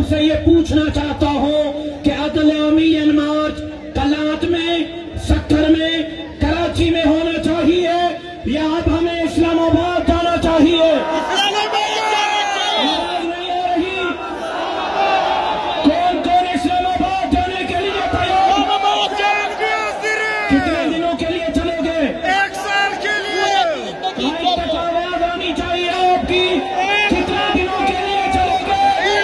سے یہ پوچھنا چاہتا ہوں کہ عدلیامی مارچ کلات میں، سکھر میں، کراچی میں ہونا چاہیے یا اب ہمیں اسلام آباد جانا چاہیے؟ آواز نہیں آ رہی؟ کون کون اسلام آباد جانے کے لیے تیار؟ کتنے دنوں کے لیے چلو گے؟ 1 سال کے لیے۔ آج تک آواز آنی چاہیے آپ کی، کتنے دنوں کے لیے چلو گے؟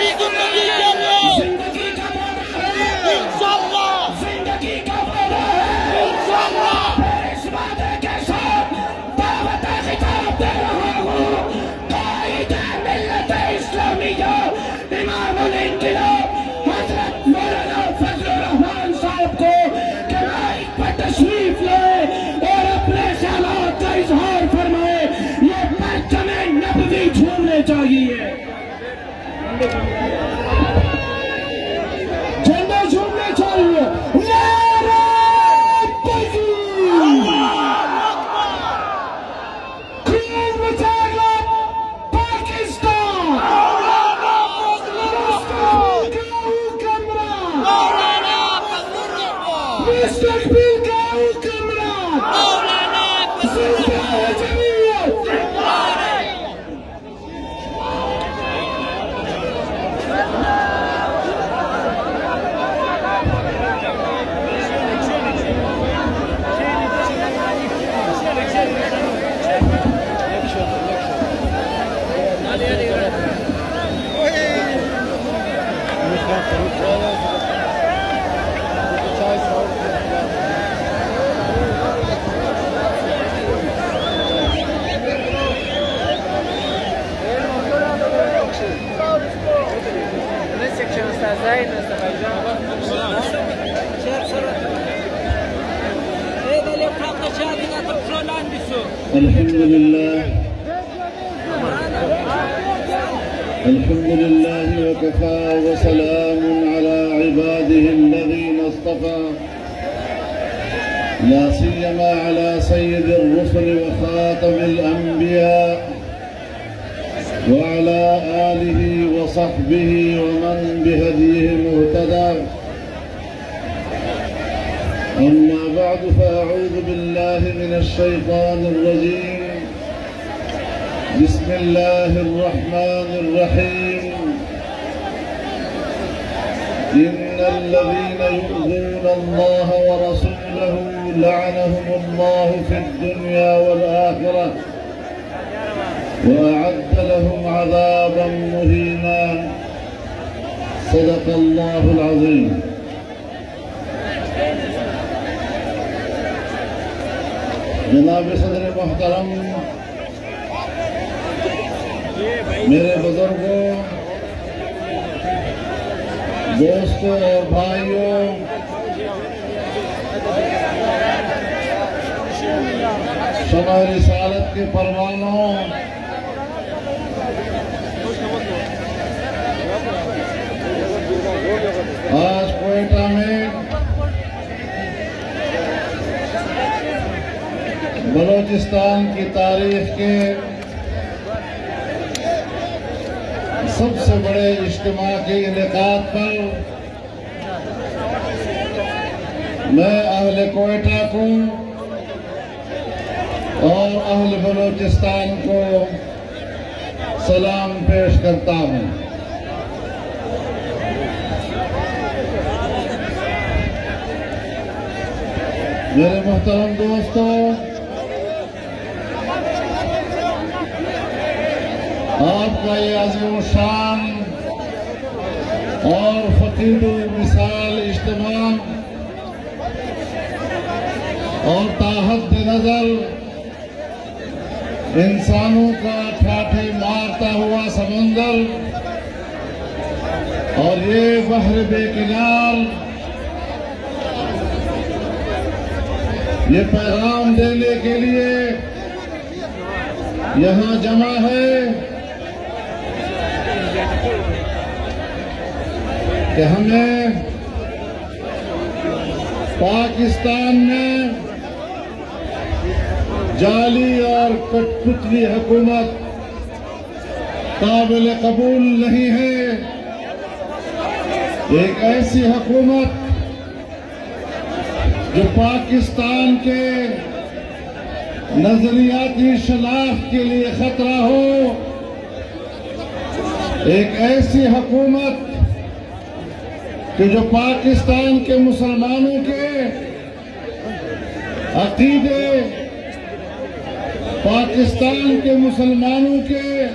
زندگی کا وعدہ ہے، زندگی کا وعدہ ہے، اس وعدے کے ساتھ دعوت خطاب دے رہا ہوں قائد ملت اسلامیہ امام الانقلاب حضرت مولانا فضل الرحمان صاحب کو کہ مائک پر تشریف لائے اور اپنے خیالات کا اظہار فرمائے۔ یہ پرچم نبوی جھومنے چاہیے، جھنڈے جھومنے چاہیے۔ نعرہ تکبیر! خون بچائے گا پاکستان! مستقبل کا حکمران! زندہ ہے جمہوریت! الحمد لله وكفى وسلام على عباده الذين اصطفى لا سيما على سيد الرسل وخاتم الأنبياء وعلى آله وصحبه ومن بهديه مهتدى. أما بعد فأعوذ بالله من الشيطان الرجيم. بسم الله الرحمن الرحيم. إن الذين يؤذون الله ورسوله لعنهم الله في الدنيا والآخرة وأعد لهم عذابا مهينا. صدق الله العظيم. جناب صدر محترم، میرے بزرگوں، دوستوں اور بھائیوں، شمع رسالت کے پروانوں، آج کوئٹہ میں بلوچستان کی تاریخ کے سب سے بڑے اجتماع کے انعقاد پر میں اہل کوئٹہ کو اور اہل بلوچستان کو سلام پیش کرتا ہوں۔ میرے محترم دوستو، آپ کا یہ عظیم الشان اور فقیر المثال اجتماع اور تاحد نظر انسانوں کا ٹھاٹھے مارتا ہوا سمندر اور یہ بحر بے کنار یہ پیغام دینے کے لیے یہاں جمع ہے کہ ہمیں پاکستان میں جعلی اور کٹ پتلی حکومت قابل قبول نہیں ہے ایک ایسی حکومت جو پاکستان کے نظریاتی شناخت کے لیے خطرہ ہو، ایک ایسی حکومت کہ جو پاکستان کے مسلمانوں کے عقیدے، پاکستان کے مسلمانوں کے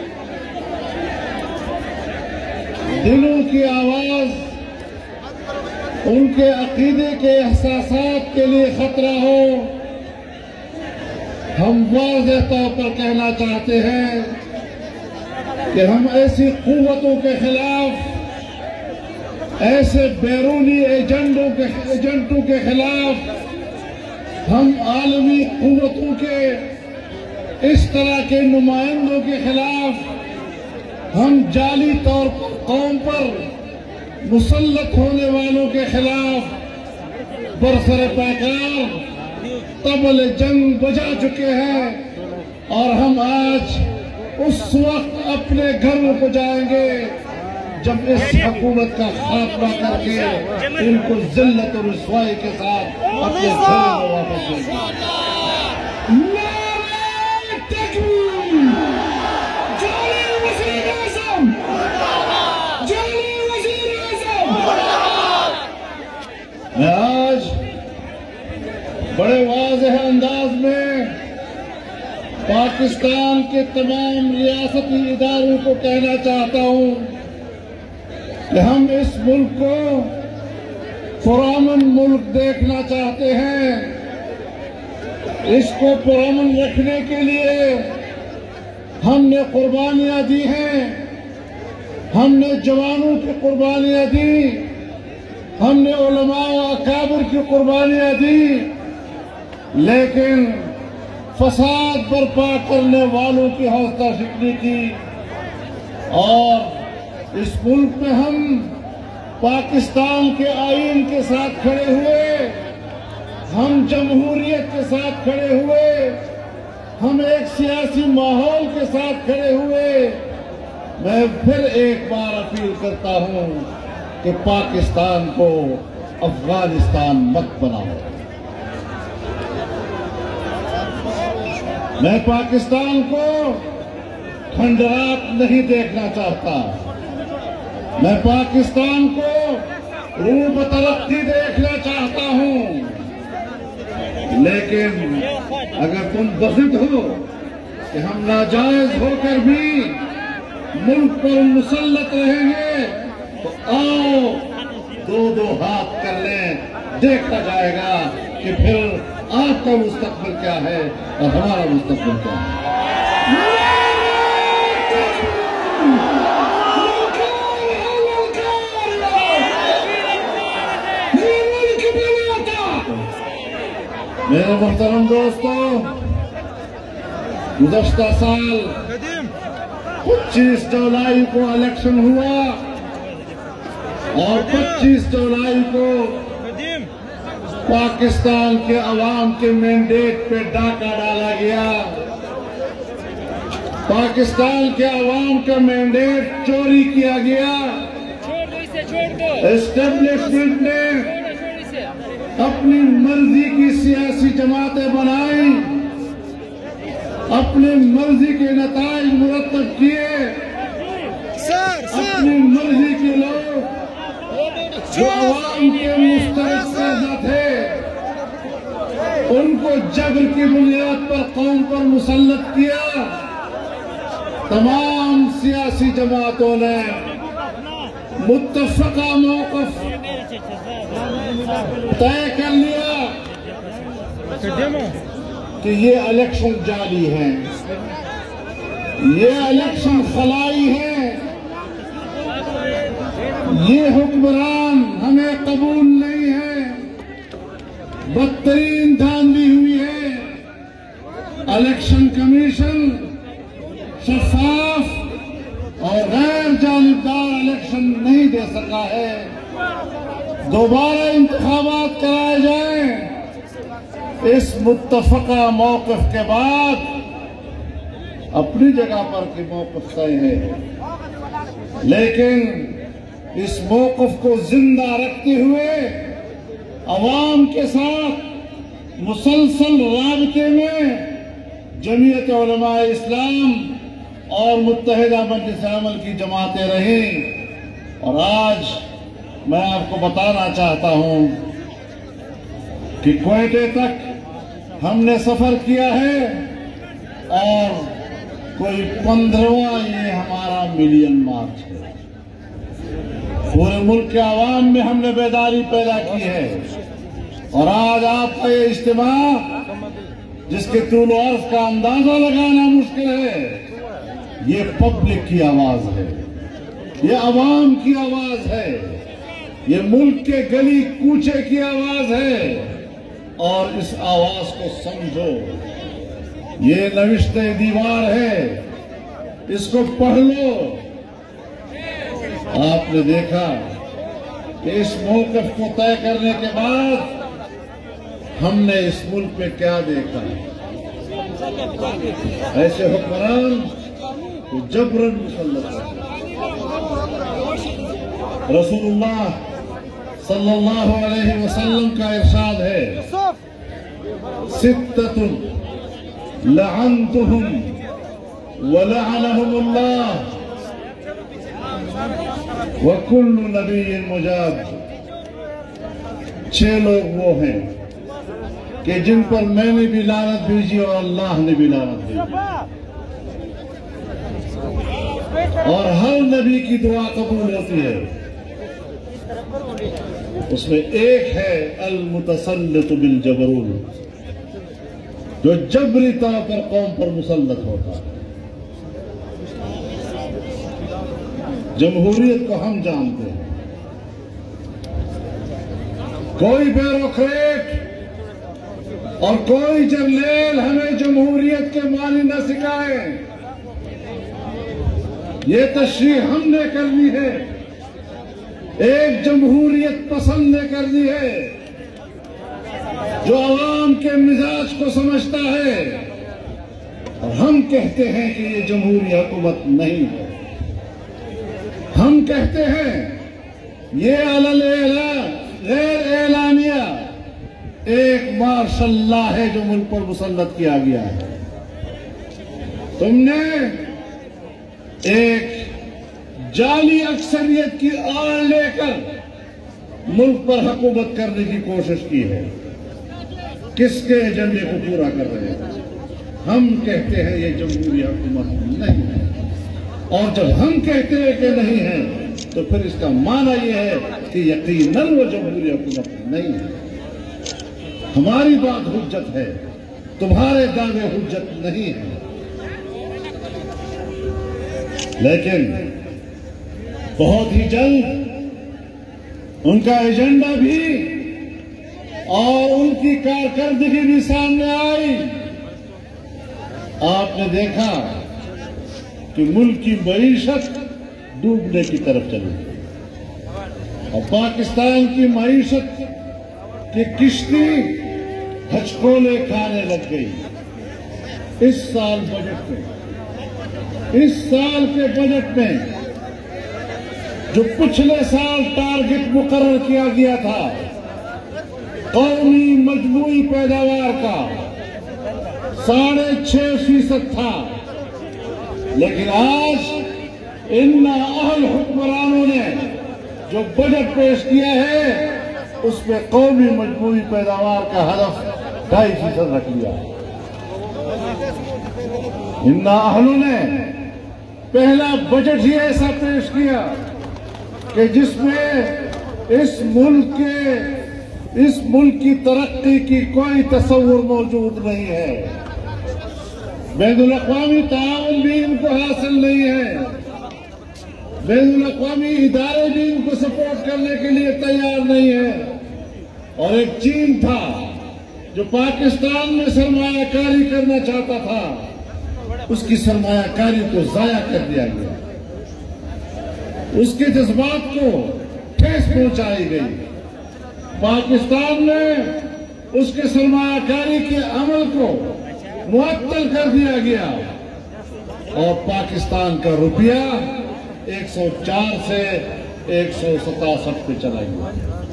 دلوں کی آواز، ان کے عقیدے کے احساسات کے لیے خطرہ ہو۔ ہم واضح طور پر کہنا چاہتے ہیں کہ ہم ایسی قوتوں کے خلاف، ایسے بیرونی ایجنٹوں کے خلاف، ہم عالمی قوتوں کے اس طرح کے نمائندوں کے خلاف، ہم جعلی طور پر قوم پر مسلط ہونے والوں کے خلاف برسر پیکار طبل جنگ بجا چکے ہیں، اور ہم آج اس وقت اپنے گھروں کو جائیں گے جب اس حکومت کا خاتمہ کر کے ان کو ذلت اور رسوائی کے ساتھ اپنے گھروں میں واپس لیں گے۔ میں آج بڑے واضح انداز میں پاکستان کے تمام ریاستی اداروں کو کہنا چاہتا ہوں کہ ہم اس ملک کو پرامن ملک دیکھنا چاہتے ہیں۔ اس کو پرامن رکھنے کے لیے ہم نے قربانیاں دی ہیں، ہم نے جوانوں کی قربانیاں دی، ہم نے علماء و اکابر کی قربانیاں دی، لیکن فساد برپا کرنے والوں کی حوصلہ شکنی کی، اور اس ملک میں ہم پاکستان کے آئین کے ساتھ کھڑے ہوئے، ہم جمہوریت کے ساتھ کھڑے ہوئے، ہم ایک سیاسی ماحول کے ساتھ کھڑے ہوئے۔ میں پھر ایک بار اپیل کرتا ہوں کہ پاکستان کو افغانستان مت بناؤ۔ میں پاکستان کو کھنڈرات نہیں دیکھنا چاہتا، میں پاکستان کو روح ترقی دیکھنا چاہتا ہوں، لیکن اگر تم بغض ہو کہ ہم ناجائز ہو کر بھی ملک پر مسلط رہیں گے تو آؤ دو ہاتھ کر لیں، دیکھا جائے گا کہ پھر آپ کا مستقبل کیا ہے اور ہمارا مستقبل کیا ہے۔ میرے محترم دوستوں، گزشتہ سال 25 جولائی کو الیکشن ہوا اور 25 جولائی کو پاکستان کے عوام کے مینڈیٹ پہ ڈاکہ ڈالا گیا۔ پاکستان کے عوام کا مینڈیٹ چوری کیا گیا۔ اسٹیبلشمنٹ نے اپنی مرضی کی سیاسی جماعتیں بنائی، اپنی مرضی کے نتائج مرتب کیے، اپنی مرضی کے لوگ جو عوام کے مستحق تھے ان کو جبر کی بنیاد پر قوم پر مسلط کیا۔ تمام سیاسی جماعتوں نے متفقہ موقف طے کر لیا کہ یہ الیکشن جعلی ہے، یہ الیکشن خلائی ہے، یہ حکمران ہمیں قبول نہیں ہے، بدترین دھاندلی ہوئی ہے۔ الیکشن کمیشن شفاف اور غیر جانبدار الیکشن نہیں دے سکا ہے۔ دوبارہ انتخابات کرائے جائیں۔ اس متفقہ موقف کے بعد اپنی جگہ پر کی موقف طے ہے، لیکن اس موقف کو زندہ رکھتے ہوئے عوام کے ساتھ مسلسل رابطے میں جمعیت علماء اسلام اور متحدہ مجلس عمل کی جماعتیں رہیں، اور آج میں آپ کو بتانا چاہتا ہوں کہ کوئٹے تک ہم نے سفر کیا ہے اور کوئی 15واں یہ ہمارا ملین مارچ ہے۔ پورے ملک کے عوام میں ہم نے بیداری پیدا کی ہے، اور آج آپ کا یہ اجتماع جس کے طول و عرض کا اندازہ لگانا مشکل ہے، یہ پبلک کی آواز ہے، یہ عوام کی آواز ہے، یہ ملک کے گلی کوچے کی آواز ہے، اور اس آواز کو سمجھو۔ یہ نوشتہ دیوار ہے، اس کو پڑھ لو۔ آپ نے دیکھا کہ اس موقف کو طے کرنے کے بعد ہم نے اس ملک میں کیا دیکھا؟ ایسے حکمران کو جبراً مسلط کرتے۔ رسول اللہ صلی اللہ علیہ وسلم کا ارشاد ہے، ستۃ لعنتہم ولعنہم اللہ وکل نبی مجاب۔ 6 لوگ وہ ہیں کہ جن پر میں نے بھی لعنت بھیجی اور اللہ نے بھی لعنت بھیجی، اور ہر نبی کی دعا قبول ہوتی ہے۔ اس میں ایک ہے المتسلط بالجبروت، جو جبری طور پر قوم پر مسلط ہوتا ہے۔ جمہوریت کو ہم جانتے ہیں، کوئی بیوروکریٹ اور کوئی جرنیل ہمیں جمہوریت کے معنی نہ سکھائے۔ یہ تشریح ہم نے کرنی ہے، ایک جمہوریت پسند نے کرنی ہے جو عوام کے مزاج کو سمجھتا ہے، اور ہم کہتے ہیں کہ یہ جمہوری حکومت نہیں ہے۔ ہم کہتے ہیں یہ علی الاعلان غیر اعلانیہ ایک مارشل لا ہے جو ملک پر مسلط کیا گیا ہے۔ تم نے ایک جعلی اکثریت کی آڑ لے کر ملک پر حکومت کرنے کی کوشش کی ہے۔ کس کے ایجنڈے کو پورا کر رہے ہیں؟ ہم کہتے ہیں یہ جمہوری حکومت نہیں ہے، اور جب ہم کہتے ہیں کہ نہیں ہے تو پھر اس کا معنی یہ ہے کہ یقیناً وہ جمہوری حکومت نہیں ہے۔ ہماری بات حجت ہے، تمہارے دعوے حجت نہیں ہے۔ لیکن بہت ہی جلد ان کا ایجنڈا بھی اور ان کی کارکردگی بھی سامنے آئی۔ آپ نے دیکھا کہ ملک کی معیشت ڈوبنے کی طرف چلی گئی، اور پاکستان کی معیشت کی کشتی ہچکولے کھانے لگ گئی۔ اس سال بجٹ میں، اس سال کے بجٹ میں جو پچھلے سال ٹارگٹ مقرر کیا گیا تھا قومی مجموعی پیداوار کا 6.5% تھا، لیکن آج ان اہل حکمرانوں نے جو بجٹ پیش کیا ہے اس میں قومی مجموعی پیداوار کا ہدف 2.5% رکھ لیا۔ ان اہلوں نے پہلا بجٹ ہی ایسا پیش کیا کہ جس میں اس ملک کی ترقی کی کوئی تصور موجود نہیں ہے۔ بین الاقوامی تعاون بھی ان کو حاصل نہیں ہے، بین الاقوامی ادارے بھی ان کو سپورٹ کرنے کے لیے تیار نہیں ہے۔ اور ایک چین تھا جو پاکستان میں سرمایہ کاری کرنا چاہتا تھا، اس کی سرمایہ کاری کو ضائع کر دیا گیا، اس کے جذبات کو ٹھیس پہنچائی گئی۔ پاکستان میں اس کے سرمایہ کاری کے عمل کو معطل کر دیا گیا، اور پاکستان کا روپیہ 104 سے 167 پہ چلائی ہے۔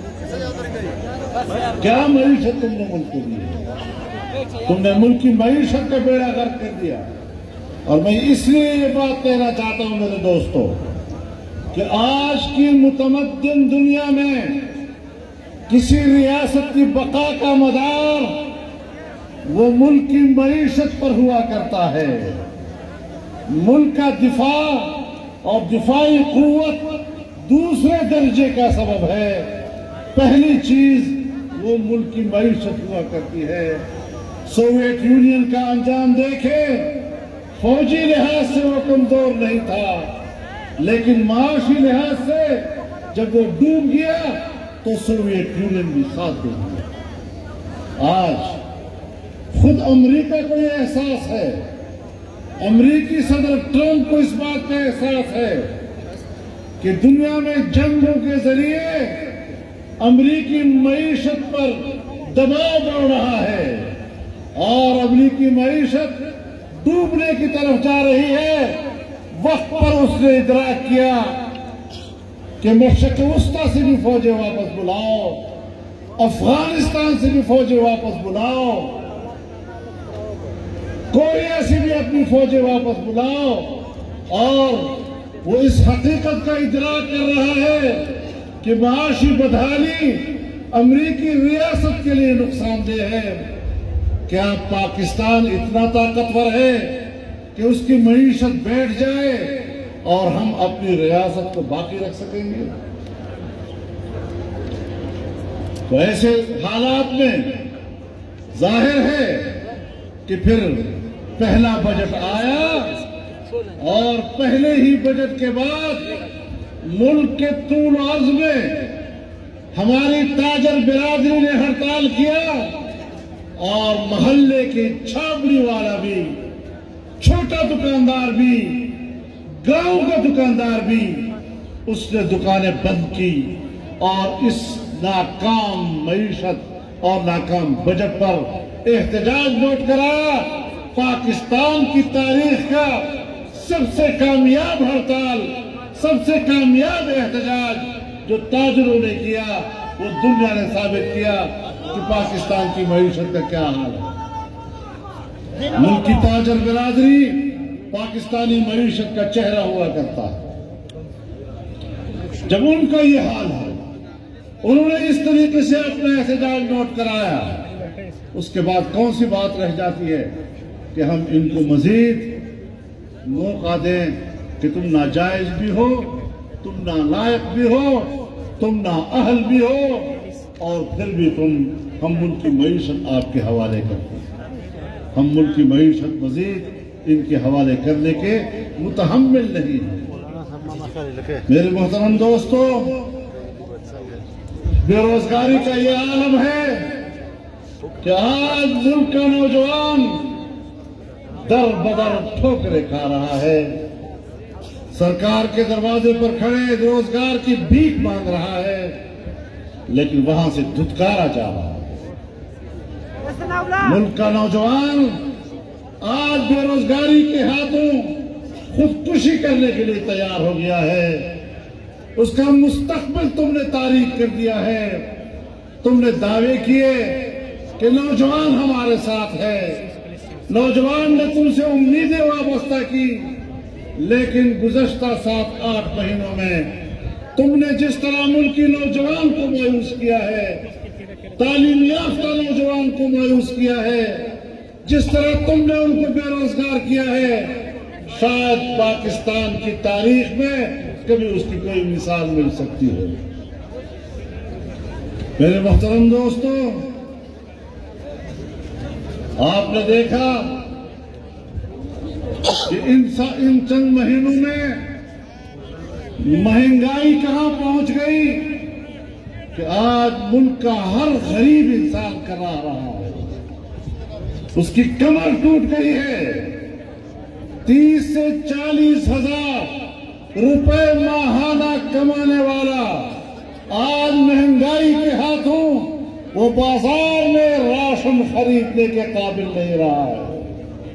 کیا معیشت تم نے ملک کو دی ہے؟ تم نے ملک کی معیشت کا بیڑا غرق کر دیا۔ اور میں اس لیے یہ بات کہنا چاہتا ہوں میرے دوستو کہ آج کی متمدن دنیا میں کسی ریاست کی بقا کا مدار وہ ملک کی معیشت پر ہوا کرتا ہے۔ ملک کا دفاع اور دفاعی قوت دوسرے درجے کا سبب ہے، پہلی چیز وہ ملک کی معیشت ہوا کرتی ہے۔ سوویت یونین کا انجام دیکھیں، فوجی لحاظ سے وہ کمزور نہیں تھا، لیکن معاشی لحاظ سے جب وہ ڈوب گیا تو سوویت یونین بھی ساتھ دے دیا۔ آج خود امریکہ کو یہ احساس ہے، امریکی صدر ٹرمپ کو اس بات کا احساس ہے کہ دنیا میں جنگوں کے ذریعے امریکی معیشت پر دباؤ بڑھ رہا ہے اور امریکی معیشت ڈوبنے کی طرف جا رہی ہے۔ وقت پر اس نے ادراک کیا کہ مشرق وسطی سے بھی فوجیں واپس بلاؤ، افغانستان سے بھی فوجیں واپس بلاؤ، کوریا سے بھی اپنی فوجیں واپس بلاؤ، اور وہ اس حقیقت کا ادراک کر رہا ہے کہ معاشی بدحالی امریکی ریاست کے لیے نقصان دہ ہے۔ کیا پاکستان اتنا طاقتور ہے کہ اس کی معیشت بیٹھ جائے اور ہم اپنی ریاست کو باقی رکھ سکیں گے؟ تو ایسے حالات میں ظاہر ہے کہ پھر پہلا بجٹ آیا اور پہلے ہی بجٹ کے بعد ملک کے طول و عرض میں ہماری تاجر برادری نے ہڑتال کیا اور محلے کے چھابڑی والا بھی، چھوٹا دکاندار بھی، گاؤں کا دکاندار بھی، اس نے دکانیں بند کی اور اس ناکام معیشت اور ناکام بجٹ پر احتجاج نوٹ کرا۔ پاکستان کی تاریخ کا سب سے کامیاب ہڑتال، سب سے کامیاب احتجاج جو تاجروں نے کیا، وہ دنیا نے ثابت کیا کہ پاکستان کی معیشت کا کیا حال ہے۔ ملک کی تاجر برادری پاکستانی معیشت کا چہرہ ہوا کرتا ہے۔ جب ان کا یہ حال ہے، انہوں نے اس طریقے سے اپنا احتجاج نوٹ کرایا، اس کے بعد کون سی بات رہ جاتی ہے کہ ہم ان کو مزید موقع دیں کہ تم ناجائز بھی ہو، تم نالائق بھی ہو، تم نااہل بھی ہو، اور پھر بھی ہم ملک کی معیشت آپ کے حوالے کرتے ہیں۔ ہم ملک کی معیشت مزید ان کے حوالے کرنے کے متحمل نہیں ہیں۔ میرے محترم دوستو، بے روزگاری کا یہ عالم ہے کہ آج ملک کا نوجوان در بدر ٹھوکریں کھا رہا ہے، سرکار کے دروازے پر کھڑے روزگار کی بھیک مانگ رہا ہے، لیکن وہاں سے دھتکارا جا رہا ہے۔ ملک کا نوجوان آج بے روزگاری کے ہاتھوں خودکشی کرنے کے لیے تیار ہو گیا ہے۔ اس کا مستقبل تم نے تاریک کر دیا ہے۔ تم نے دعوے کیے کہ نوجوان ہمارے ساتھ ہے، نوجوان نے تم سے امیدیں وابستہ کی، لیکن گزشتہ 7-8 مہینوں میں تم نے جس طرح ملکی نوجوان کو مایوس کیا ہے، تعلیم یافتہ نوجوان کو مایوس کیا ہے، جس طرح تم نے ان کو بے روزگار کیا ہے، شاید پاکستان کی تاریخ میں کبھی اس کی کوئی مثال مل سکتی ہے۔ میرے محترم دوستو، آپ نے دیکھا کہ ان چند مہینوں میں مہنگائی کہاں پہنچ گئی کہ آج ملک کا ہر غریب انسان کرا رہا ہے، اس کی کمر ٹوٹ گئی ہے۔ 30 سے 40 ہزار روپے ماہانہ کمانے والا آج مہنگائی کے ہاتھوں وہ بازار میں راشن خریدنے کے قابل نہیں رہا ہے۔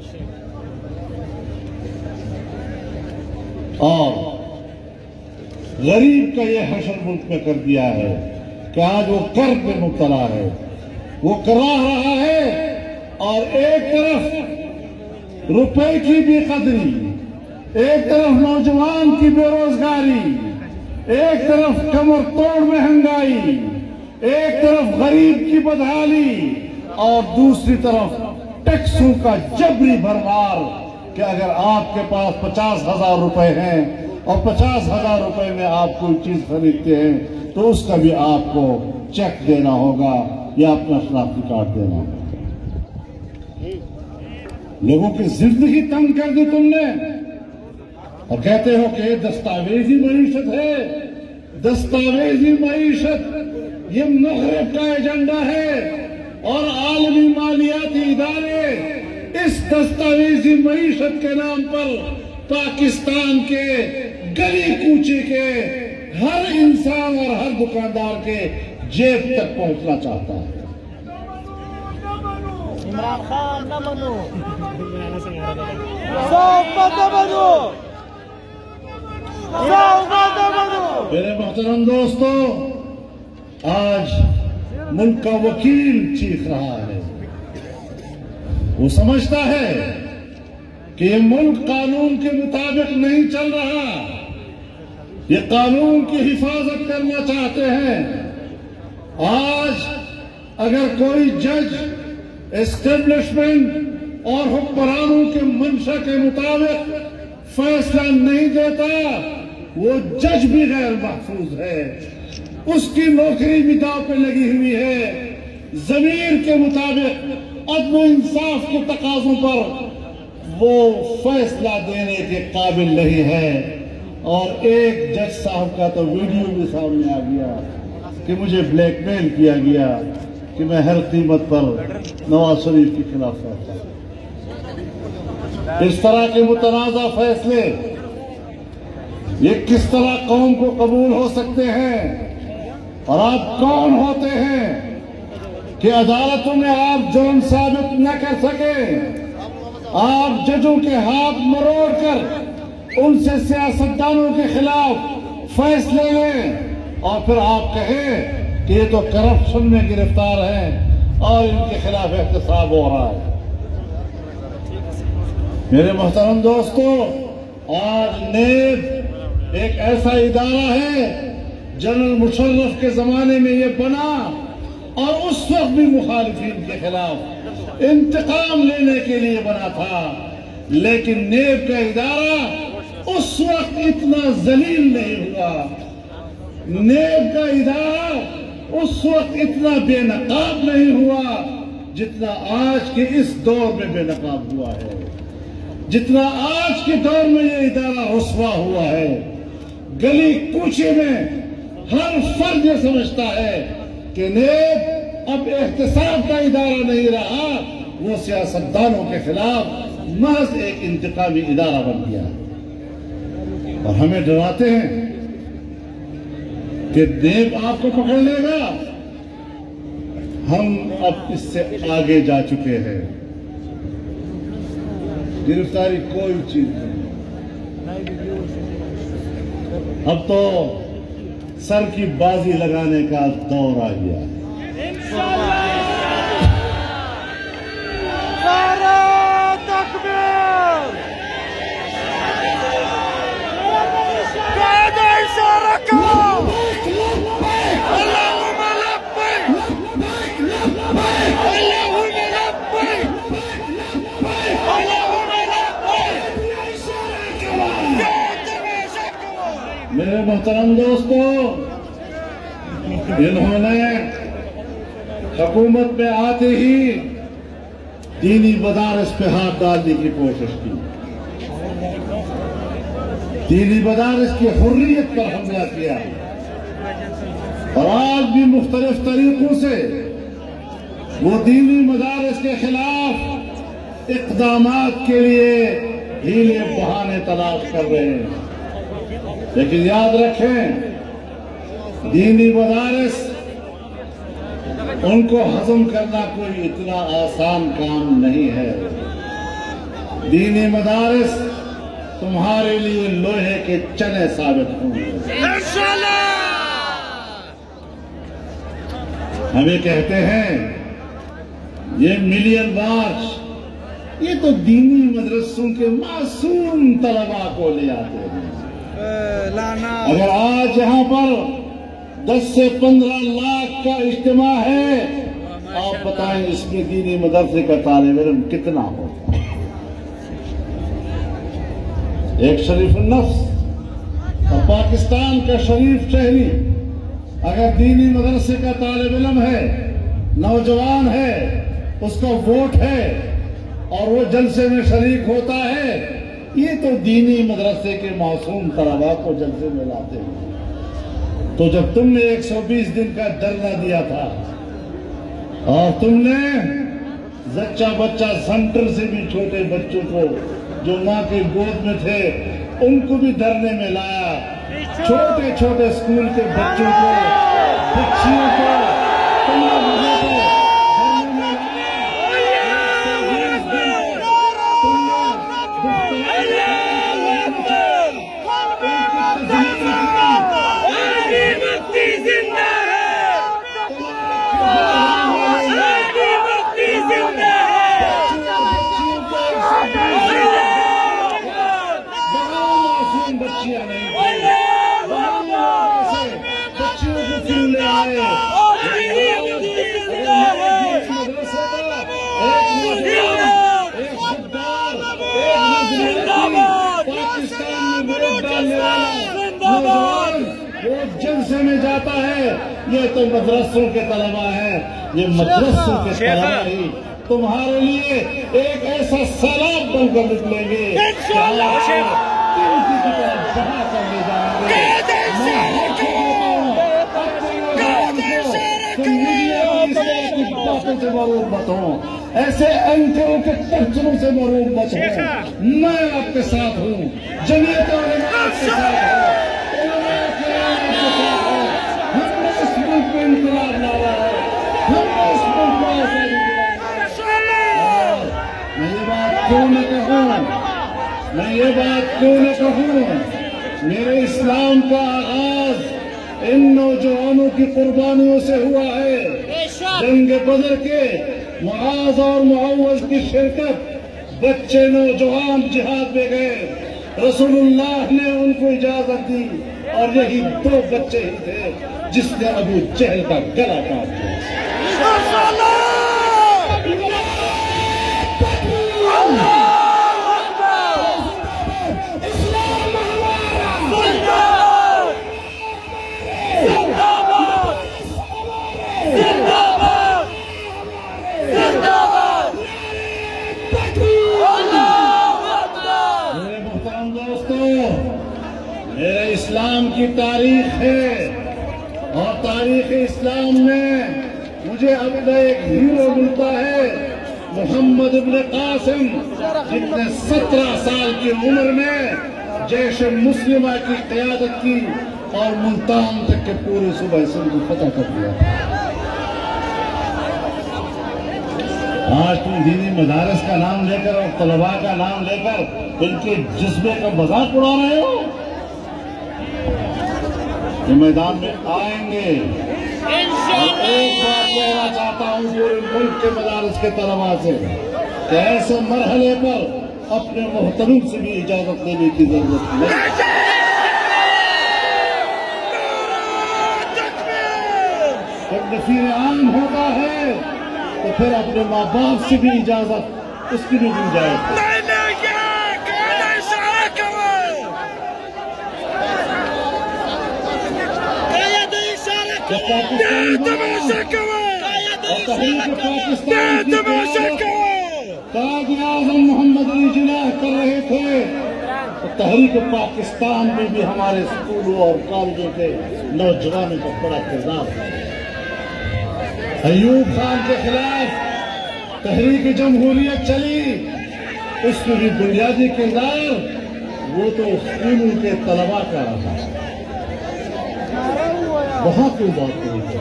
اور غریب کا یہ حشر ملک میں کر دیا ہے کہ آج وہ قرض میں مبتلا ہے، وہ کرا رہا ہے، اور ایک طرف روپے کی بے قدری، ایک طرف نوجوان کی بے روزگاری، ایک طرف کمر توڑ مہنگائی، ایک طرف غریب کی بدحالی، اور دوسری طرف ٹیکسوں کا جبری بھرمار کہ اگر آپ کے پاس 50,000 روپے ہیں اور 50,000 روپے میں آپ کوئی چیز خریدتے ہیں تو اس کا بھی آپ کو چیک دینا ہوگا یا اپنا شناختی کارڈ دینا ہوگا۔ لوگوں کی زندگی تنگ کر دی تم نے، اور کہتے ہو کہ یہ دستاویزی معیشت ہے۔ دستاویزی معیشت یہ مغرب کا ایجنڈا ہے، اور عالمی مالیاتی ادارے اس دستاویزی معیشت کے نام پر پاکستان کے گلی کوچے کے ہر انسان اور ہر دکاندار کے جیب تک پہنچنا چاہتا ہے۔ عمران خان نہ بنو، سوف نہ بنو، سوف نہ بنو۔ میرے محترم دوستو، آج ملک کا وکیل چیخ رہا ہے، وہ سمجھتا ہے کہ یہ ملک قانون کے مطابق نہیں چل رہا، یہ قانون کی حفاظت کرنا چاہتے ہیں۔ آج اگر کوئی جج اسٹیبلشمنٹ اور حکمرانوں کے منشا کے مطابق فیصلہ نہیں دیتا، وہ جج بھی غیر محفوظ ہے، اس کی نوکری بھی داؤ پہ لگی ہوئی ہے۔ ضمیر کے مطابق عدل و انصاف کے تقاضوں پر وہ فیصلہ دینے کے قابل نہیں ہے۔ اور ایک جج صاحب کا تو ویڈیو بھی سامنے آ گیا کہ مجھے بلیک میل کیا گیا کہ میں ہر قیمت پر نواز شریف کے خلاف فیصلہ۔ اس طرح کے متنازع فیصلے یہ کس طرح قوم کو قبول ہو سکتے ہیں؟ اور آپ کون ہوتے ہیں کہ عدالتوں میں آپ جرم ثابت نہ کر سکیں؟ آپ ججوں کے ہاتھ مروڑ کر ان سے سیاستدانوں کے خلاف فیصلے لیں، اور پھر آپ کہیں کہ یہ تو کرپشن میں گرفتار ہیں اور ان کے خلاف احتساب ہو رہا ہے۔ میرے محترم دوستو، آج نیب ایک ایسا ادارہ ہے، جنرل مشرف کے زمانے میں یہ بنا، اور اس وقت بھی مخالفین کے خلاف انتقام لینے کے لیے بنا تھا، لیکن نیب کا ادارہ اس وقت اتنا ذلیل نہیں ہوا، نیب کا ادارہ اس وقت اتنا بے نقاب نہیں ہوا جتنا آج کے اس دور میں بے نقاب ہوا ہے، جتنا آج کے دور میں یہ ادارہ رسوا ہوا ہے۔ گلی کوچے میں ہر فرد یہ سمجھتا ہے کہ نیب اب احتساب کا ادارہ نہیں رہا، وہ سیاستدانوں کے خلاف محض ایک انتقامی ادارہ بن گیا ہے۔ اور ہمیں ڈراتے ہیں کہ نیب آپ کو پکڑ لے گا۔ ہم اب اس سے آگے جا چکے ہیں، گرفتاری کوئی چیز نہیں، اب تو سر کی بازی لگانے کا دور آ گیا ہے۔ میرے محترم دوستو، انہوں نے حکومت میں آتے ہی دینی مدارس پہ ہاتھ ڈالنے کی کوشش کی، دینی مدارس کی حریت پر حملہ کیا، اور آج بھی مختلف طریقوں سے وہ دینی مدارس کے خلاف اقدامات کے لیے ہیلے بہانے تلاش کر رہے ہیں۔ لیکن یاد رکھیں، دینی مدارس ان کو ہضم کرنا کوئی اتنا آسان کام نہیں ہے۔ دینی مدارس تمہارے لیے لوہے کے چنے ثابت ہوں گے انشاءاللہ۔ ہمیں کہتے ہیں یہ ملین مارچ، یہ تو دینی مدرسوں کے معصوم طلباء کو لے آتے ہیں۔ اگر آج یہاں پر 10 سے 15 لاکھ کا اجتماع ہے، آپ بتائیں اس میں دینی مدرسے کا طالب علم کتنا ہو؟ ایک شریف النفس اور پاکستان کا شریف شہری اگر دینی مدرسے کا طالب علم ہے، نوجوان ہے، اس کا ووٹ ہے اور وہ جلسے میں شریک ہوتا ہے، یہ تو دینی مدرسے کے معصوم طلباء کو جلسے میں لاتے ہیں۔ تو جب تم نے 120 دن کا دھرنا دیا تھا اور تم نے زچہ بچہ سینٹر سے بھی چھوٹے بچوں کو جو ماں کے گود میں تھے ان کو بھی دھرنے میں لایا، چھوٹے چھوٹے اسکول کے بچوں کو، بچیوں کو تم نے وہاں پہ دھرنے میں جلسے میں جاتا ہے، یہ تو مدرسوں کے طلباء ہیں، یہ مدرسوں کے طلباء ہی تمہارے لیے ایک ایسا سیلاب بن کر نکلیں گے کہ آپ کی طرف بہا کر لے جائیں گے۔ باتوں سے معروف مت ہوں، ایسے اینکروں کے ترجموں سے معروف مت ہوں۔ میں آپ کے ساتھ ہوں، جمعیت علماء آپ کے ساتھ ہے، علماء کرام آپ کے ساتھ ہے۔ ہم نے اس ملک کو انقلاب لایا ہے، ہم نے اس ملک کو آزادی دلائی ہے۔ میں یہ بات کیوں نہ کہوں، میرے اسلام کا آغاز ان نوجوانوں کی قربانیوں سے ہوا ہے۔ جنگ بدر کے معاذ اور معوذ کی شرکت، بچے نوجوان جہاد میں گئے، رسول اللہ نے ان کو اجازت دی اور یہی 2 بچے ہی تھے جس نے ابو جہل کا گلا کاٹ دیا۔ میرے اسلام کی تاریخ ہے اور تاریخ اسلام میں مجھے اب ایک ہیرو ملتا ہے، محمد ابن قاسم، جس نے 17 سال کی عمر میں جیش مسلمہ کی قیادت کی اور ملتان تک کے پورے صوبہ سندھ کو فتح کر دیا۔ آج تم دینی مدارس کا نام لے کر اور طلباء کا نام لے کر ان کے جذبے کا مذاق اڑا رہے ہو۔ یہ میدان میں آئیں گے اور ایک بات کہنا چاہتا ہوں پورے ملک کے مدارس کے طلباء سے کہ ایسے مرحلے پر اپنے محترم سے بھی اجازت لینے کی ضرورت نہیں۔ جب نفیر عام ہوتا ہے تو پھر اپنے ماں باپ سے بھی اجازت اس کی بھی دی جائے گی۔ قائد اعظم محمد علی جناح کر رہے تھے تو تحریک پاکستان میں بھی ہمارے اسکولوں اور کالجوں کے نوجوانوں کا بڑا کردار ہے۔ ایوب خان کے خلاف تحریک جمہوریت چلی، اس میں بھی بنیادی کردار وہ تو اسکولوں کے طلباء کا رہا۔ وہاں کوئی بات نہیں۔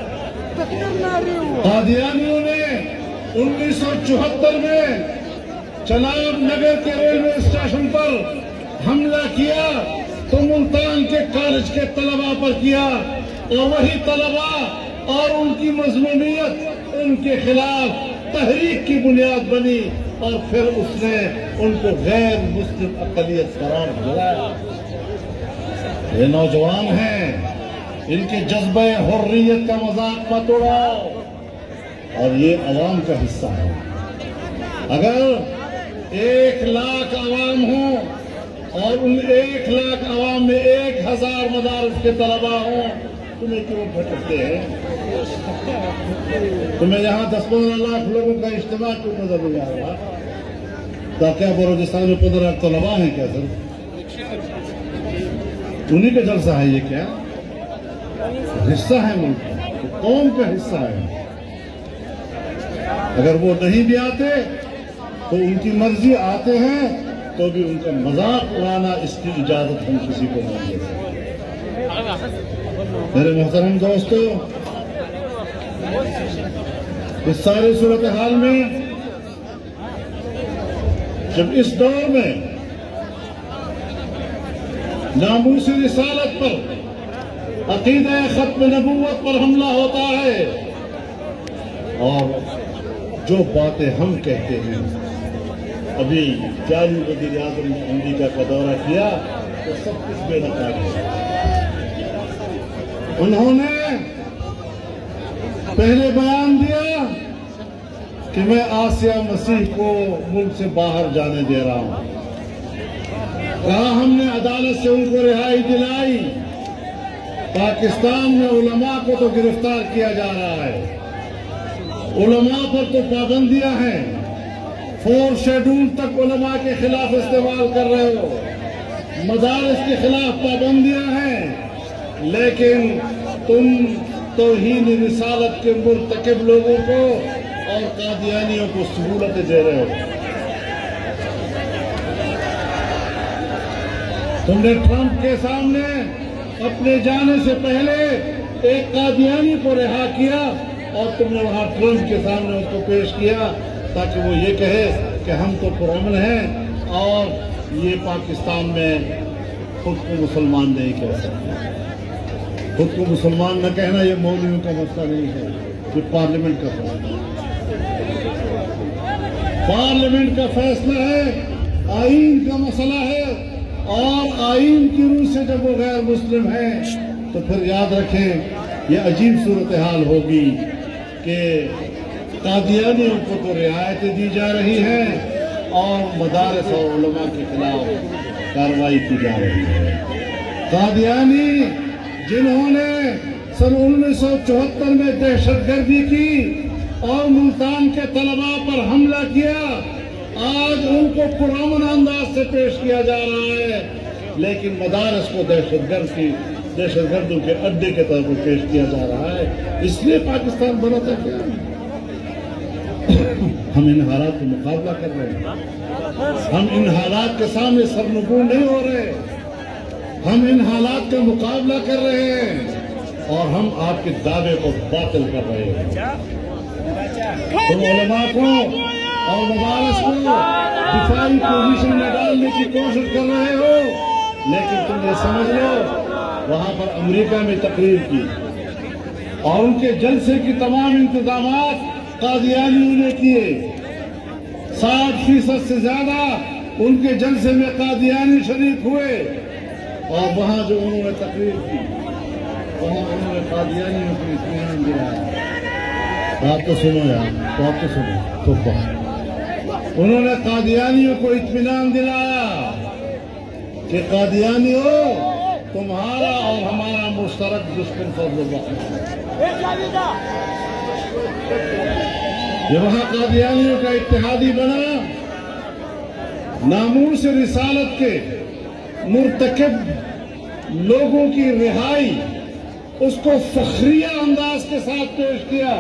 قادیانیوں نے 1974 میں چناب نگر کے ریلوے اسٹیشن پر حملہ کیا تو ملتان کے کالج کے طلباء پر کیا، اور وہی طلباء اور ان کی مظلومیت ان کے خلاف تحریک کی بنیاد بنی، اور پھر اس نے ان کو غیر مسلم اقلیت قرار دیا۔ یہ نوجوان ہیں، ان کے جذبہ حریت کا مذاق مت اڑاؤ، اور یہ عوام کا حصہ ہے۔ اگر 1,00,000 عوام ہوں اور ان 1,00,000 عوام میں 1,000 مدارس کے طلباء ہوں، تمہیں کیوں بھٹکتے ہیں؟ تمہیں یہاں 10-15 لاکھ لوگوں کا اجتماع کیوں نظر نہیں آ رہا؟ کیا بلوچستان میں 15 لاکھ طلباء ہیں کیا سر؟ انہی کا جلسہ ہے یہ؟ کیا حصہ ہے ملک کا، قوم کا حصہ ہے۔ اگر وہ نہیں بھی آتے تو ان کی مرضی، آتے ہیں تو بھی ان کا مذاق اڑانا اس کی اجازت ہم کسی کو نہیں دیتے۔ میرے محترم دوستو، اس ساری صورتحال میں جب اس دور میں ناموس رسالت پر، عقیدہ ختم نبوت پر حملہ ہوتا ہے، اور جو باتیں ہم کہتے ہیں، ابھی جاری وزیر اعظم نے امریکہ کا دورہ کیا تو سب کچھ بے نقاب ہے۔ انہوں نے پہلے بیان دیا کہ میں آسیہ مسیح کو ملک سے باہر جانے دے رہا ہوں، کہا ہم نے عدالت سے ان کو رہائی دلائی۔ پاکستان میں علماء کو تو گرفتار کیا جا رہا ہے، علماء پر تو پابندیاں ہیں، 4 شیڈول تک علماء کے خلاف استعمال کر رہے ہو، مدارس کے خلاف پابندیاں ہیں، لیکن تم توہین رسالت کے مرتکب لوگوں کو اور قادیانیوں کو سہولتیں دے رہے ہو۔ تم نے ٹرمپ کے سامنے اپنے جانے سے پہلے ایک قادیانی کو رہا کیا، اور تم نے وہاں ٹرمپ کے سامنے اس کو پیش کیا تاکہ وہ یہ کہے کہ ہم تو پرامن ہیں اور یہ پاکستان میں خود کو مسلمان نہیں کہہ سکتے۔ خود کو مسلمان نہ کہنا یہ مولویوں کا مسئلہ نہیں ہے، یہ پارلیمنٹ کا فیصلہ ہے۔ پارلیمنٹ کا فیصلہ ہے، آئین کا مسئلہ ہے، اور آئین کی روح سے جب وہ غیر مسلم ہیں تو پھر یاد رکھیں یہ عجیب صورتحال ہوگی کہ قادیانیوں کو تو رعایتیں دی جا رہی ہیں اور مدارس اور علماء کے خلاف کارروائی کی جا رہی ہے۔ قادیانی جنہوں نے سن 1974 میں دہشت گردی کی اور ملتان کے طلباء پر حملہ کیا، آج ان کو پرامن انداز سے پیش کیا جا رہا ہے، لیکن مدارس کو دہشت گردوں کے اڈے کے طور پر پیش کیا جا رہا ہے۔ اس لیے پاکستان بنا تھا کیا؟ ہم ان حالات کا مقابلہ کر رہے ہیں، ہم ان حالات کے سامنے سرنگوں نہیں ہو رہے، ہم ان حالات کا مقابلہ کر رہے ہیں، اور ہم آپ کے دعوے کو باطل کر رہے ہیں۔ تم علماء کو اور مدارس کو دفاعی پوزیشن میں ڈالنے کی کوشش کر رہے ہو، لیکن تم یہ سمجھ لو وہاں پر امریکہ میں تقریر کی اور ان کے جلسے کی تمام انتظامات قادیانیوں نے کیے، 60% سے زیادہ ان کے جلسے میں قادیانی شریک ہوئے، اور وہاں جو انہوں نے تقریر کی وہاں انہوں نے قادیانیوں کو اطمینان دلایا۔ آپ تو سنو یار، تو آپ تو سنو تو انہوں نے قادیانیوں کو اطمینان دلایا کہ قادیانیوں تمہارا اور ہمارا مشترک دشمن فضل اللہ ہے۔ یہ وہاں قادیانیوں کا اتحادی بنا، ناموس رسالت کے مرتکب لوگوں کی رہائی اس کو فخریہ انداز کے ساتھ پیش کیا،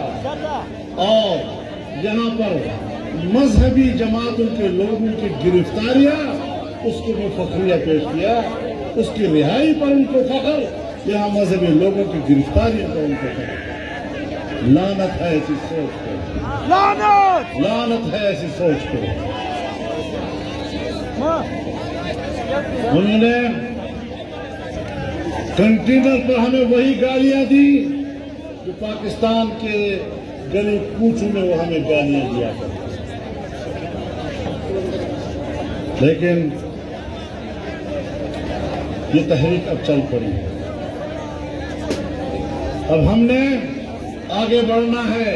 اور یہاں پر مذہبی جماعتوں کے لوگوں کی گرفتاریاں اس کو بھی فخریہ پیش کیا، اس کی رہائی پر ان کو فخر، یہاں مذہبی لوگوں کی گرفتاریوں پر ان کو فخر۔ لعنت ہے ایسی سوچ کو، لعنت ہے ایسی سوچ کو۔ انہوں نے کنٹینر پر ہمیں وہی گالیاں دی جو پاکستان کے گلی کوچوں میں وہ ہمیں گالیاں دیا کرتے. لیکن یہ تحریک اب چل پڑی ہے. اب ہم نے آگے بڑھنا ہے.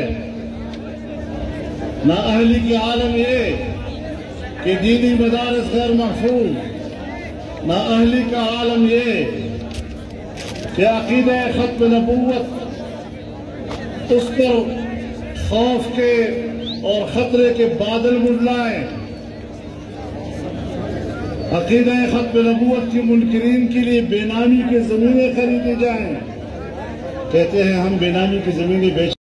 نااہلی کی عالم یہ کہ دینی مدارس غیر محفوظ. نااہلی کا عالم یہ کہ عقیدہ ختم نبوت اس پر خوف کے اور خطرے کے بادل منڈلائیں. عقیدہ ختم نبوت کی منکرین کے لیے بے نامی کی زمینیں خریدی جائیں. کہتے ہیں ہم بے نامی کی زمینیں بیچ